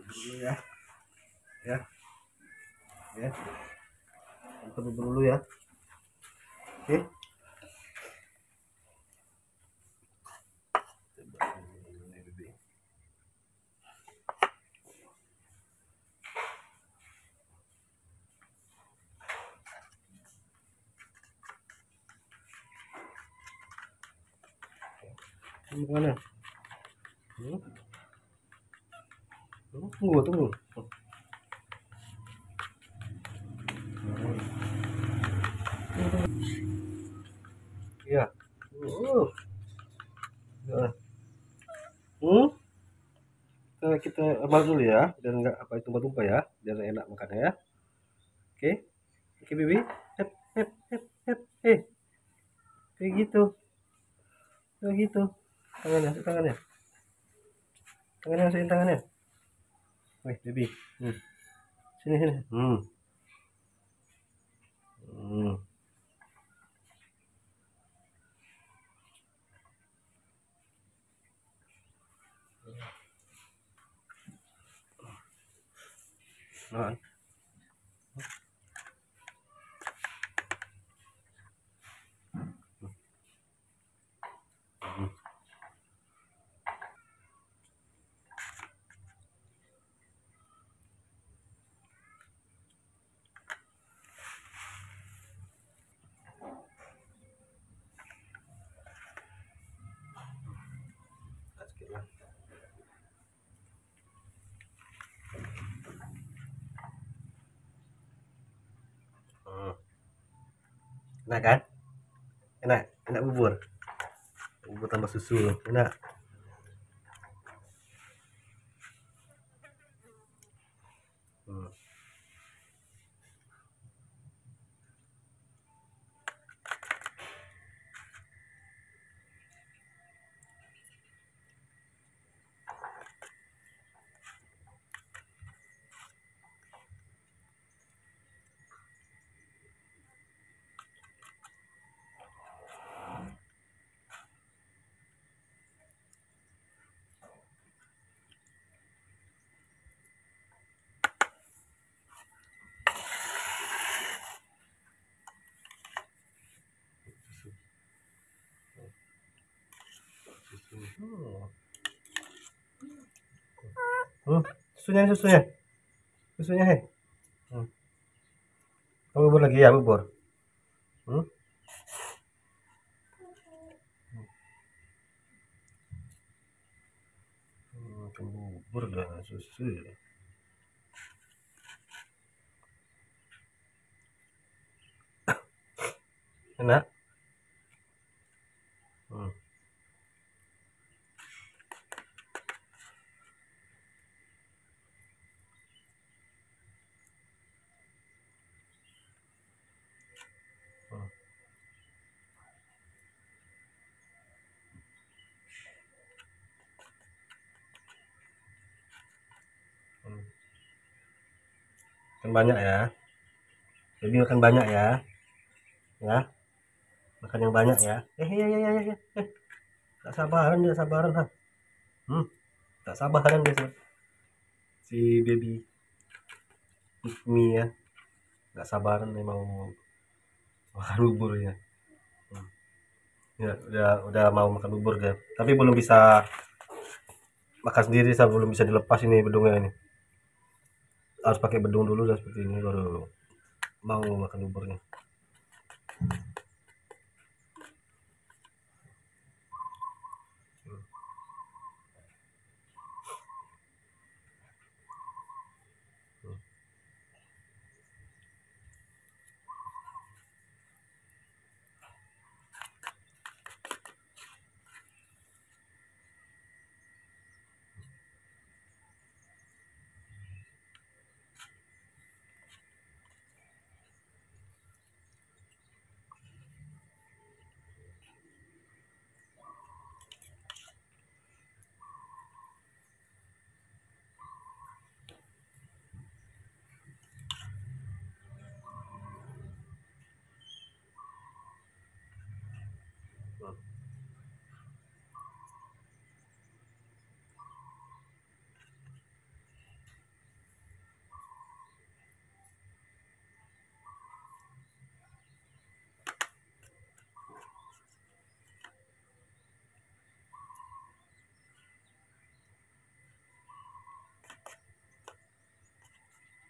dulu ya, ya, ya. Kita bubur dulu ya. Oke. Gimana? Tunggu. Iya. Ya. Kita abal dulu ya, biar nggak apa tumpah-tumpah ya, biar enak makannya ya. Oke, oke Bibi. Hep, hep, hep, hep. Kayak gitu, kayak gitu. Masukin tangannya. Wih, Bibi. Sini. Hmm. Nah, sedikit lah. Enak kan? Enak bubur. Bubur tambah susu, enak. Hmm. Susunya he. Kamu bubur lagi ya bubur. Hmm? Bubur dengan susu. Enak. Hmm. Makan banyak ya. Jadi makan banyak ya. Ya, makan yang banyak ya. Ya. Tak sabaran dia, sabaran ha. Tak sabaran dia si baby me ya. Nggak sabaran memang makan bubur ya. Ya, udah mau makan bubur dia. Tapi belum bisa makan sendiri, saya belum bisa dilepas ini bedungnya ini. Harus pakai bedung dulu dan seperti ini baru mau makan buburnya.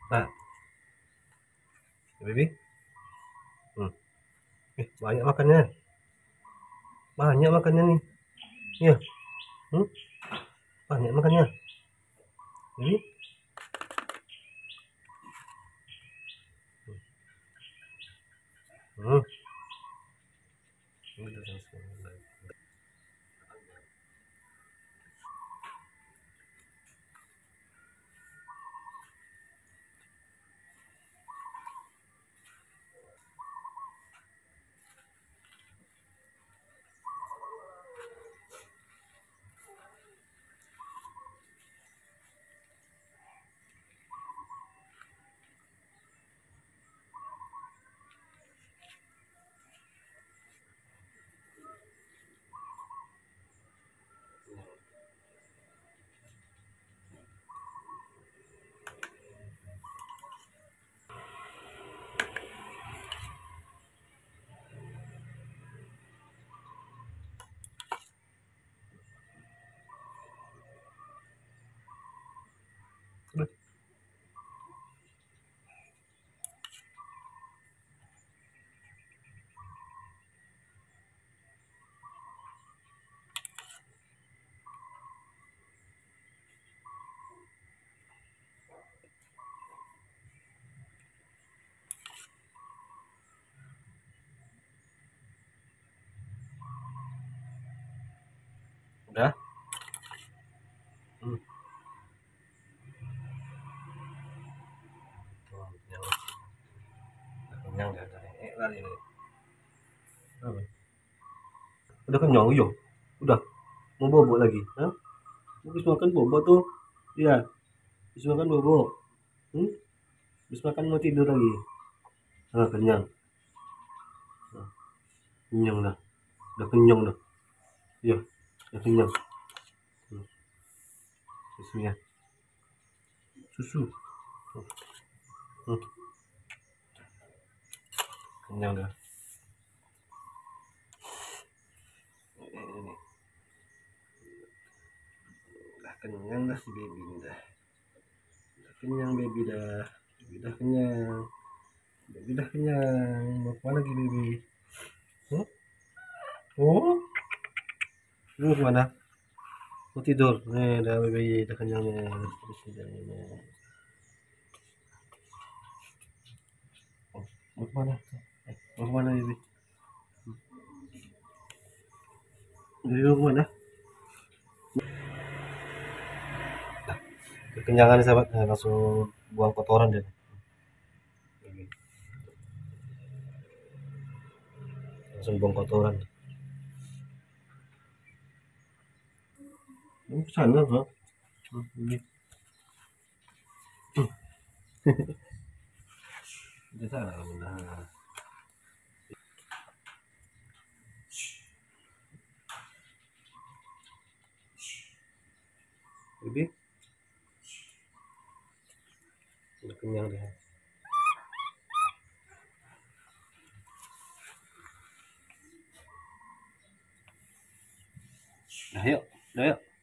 Nah, baby. Banyak makannya. Banyak makannya nih. Iya. Hmm, banyak makannya. Baby. Hmm. Udah. Hmm. Oh, kenyang dah. Lari nih. Udah kenyang, yo. Udah. Mau bobo lagi. Hah? Habis makan bobo tuh. Iya. Habis makan bobo. Hmm? Habis makan mau tidur lagi. Ah, kenyang. Ah, kenyang dah. Udah kenyang dah. Iya. Udah kenyang. Hmm. Susunya. Susu. Hmm. Kenyang dah. Ini. Udah kenyang dah si baby ini dah. Udah kenyang baby dah. Baby dah kenyang. Baby dah kenyang. Mau kemana lagi baby? Hmm? Oh, lu kemana? Mau tidur. Nih, udah baby udah kenyang nih. Terus tidurnya. Oh, mau kemana? Mau kemana baby? Baby mau kemana? Kekenyangan nih sahabat. Nah, langsung buang kotoran deh. Langsung buang kotoran. Ini sana, ha? Ini. Di sana. Nah. Baby, udah kenyang deh. Nah, yuk. Udah yuk.